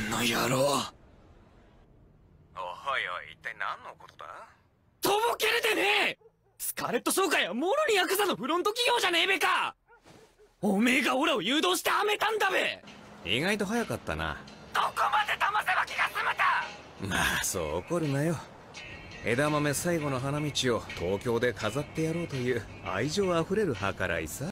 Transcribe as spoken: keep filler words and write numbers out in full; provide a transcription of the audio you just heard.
の野郎。おいおい、 一体何のことだ？ とぼけるでねえ。スカーレット商会はもろにヤクザのフロント企業じゃねえべか。おめえがオラを誘導してはめたんだべ。 意外と早かったな。 どこまで騙せば気が済むだ。 まあそう怒るなよ。枝豆最後の花道を東京で飾ってやろうという愛情あふれる計らいさ。